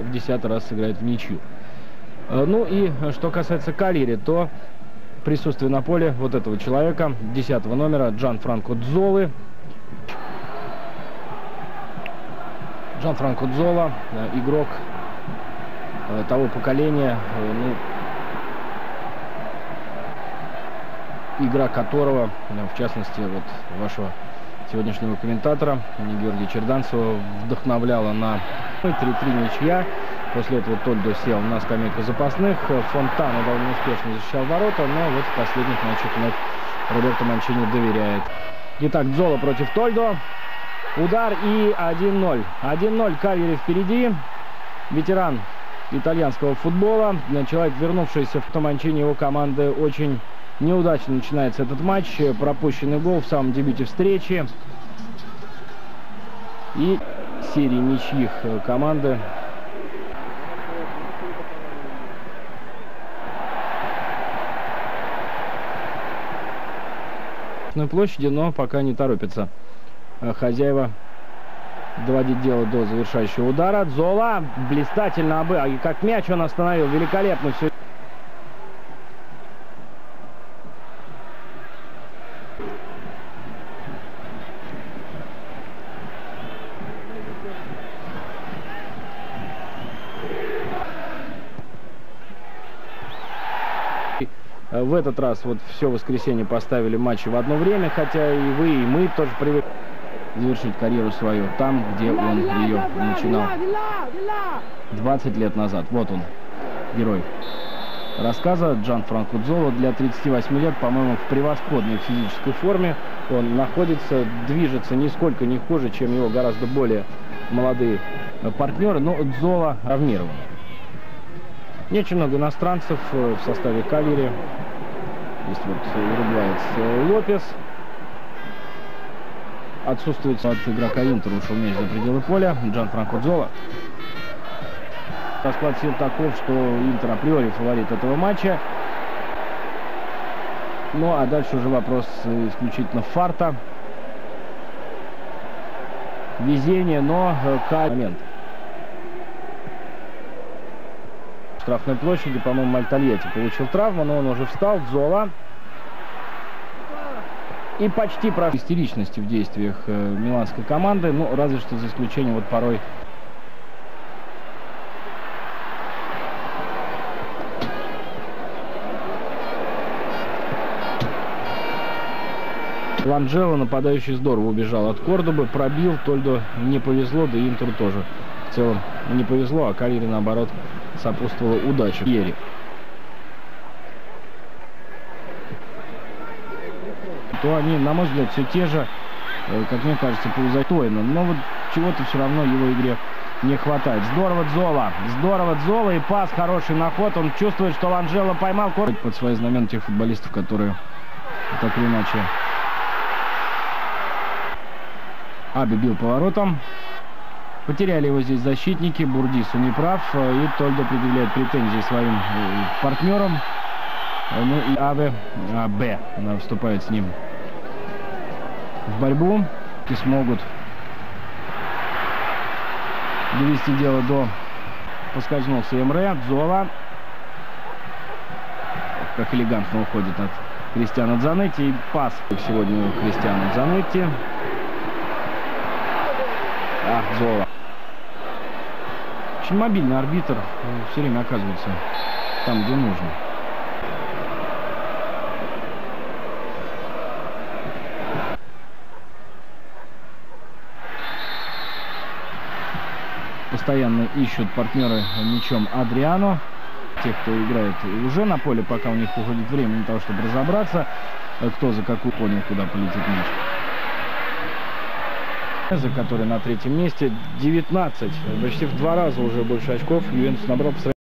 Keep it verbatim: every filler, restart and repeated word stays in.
в десятый раз сыграет в ничью. Ну и что касается Кальяри, то присутствие на поле вот этого человека, десятого номера, Джанфранко Дзолы. Джанфранко Дзола, игрок того поколения, ну, игра которого, в частности, вот вашего сегодняшнего комментатора Георгия Черданцева, вдохновляла на три-три ничья. После этого Тольдо сел на скамейку запасных. Фонтана довольно успешно защищал ворота, но вот в последних матчах вновь Роберто Манчини доверяет. Итак, Дзола против Тольдо. Удар и один ноль. один ноль, Кальяри впереди. Ветеран итальянского футбола. Человек, вернувшийся в Манчини, его команды. Очень неудачно начинается этот матч. Пропущенный гол в самом дебюте встречи. И серии ничьих команды. На площади, но пока не торопятся хозяева доводить дело до завершающего удара. Дзола блистательно обы, а как мяч он остановил, великолепно все. В этот раз вот все воскресенье поставили матчи в одно время, хотя и вы, и мы тоже привыкли завершить карьеру свою там, где он ее начинал двадцать лет назад. Вот он, герой рассказа, Джанфранко Дзола. Для тридцати восьми лет, по-моему, в превосходной физической форме. Он находится, движется нисколько не хуже, чем его гораздо более молодые партнеры, но Дзола травмирован. Не очень много иностранцев в составе Кальяри. Есть вот уругваец Лопес. Отсутствует от игрока Интера, ушел мяч за пределы поля. Джанфранко Дзола. Расклад сил таков, что Интер априори фаворит этого матча. Ну а дальше уже вопрос исключительно фарта, везения, но момент. В штрафной площади, по-моему, Мальтальетти получил травму, но он уже встал. Дзола. И почти про истеричности в действиях э, миланской команды, ну, разве что за исключением вот порой Ланджело, нападающий, здорово убежал от Кордобы, пробил, Тольдо не повезло, да и Интеру тоже в целом не повезло, а Кальяри, наоборот, сопутствовала удача. Ери. То они, на мой взгляд, все те же, как мне кажется, полузатойно. Но вот чего-то все равно его игре не хватает. Здорово Дзола. Здорово Дзола. И пас хороший на ход. Он чувствует, что Ланджело поймал корпус под свои знамена тех футболистов, которые так или иначе. Аби бил поворотом. Потеряли его здесь защитники. Бурдису не прав. И Тольдо предъявляет претензии своим партнерам. Ну и Абе, Абе вступает с ним в борьбу. И смогут довести дело до... Поскользнулся Эмре. Дзола. Как элегантно уходит от Кристиано Дзанетти. И пас сегодня у Кристиано Дзанетти. Ах, Дзола. Очень мобильный арбитр. Все время оказывается там, где нужно. Постоянно ищут партнеры мячом Адриано. Тех, кто играет уже на поле, пока у них уходит время для того, чтобы разобраться, кто за какую понял, куда полетит мяч. За который на третьем месте девятнадцать. Почти в два раза уже больше очков Ювентус набрал по сравнению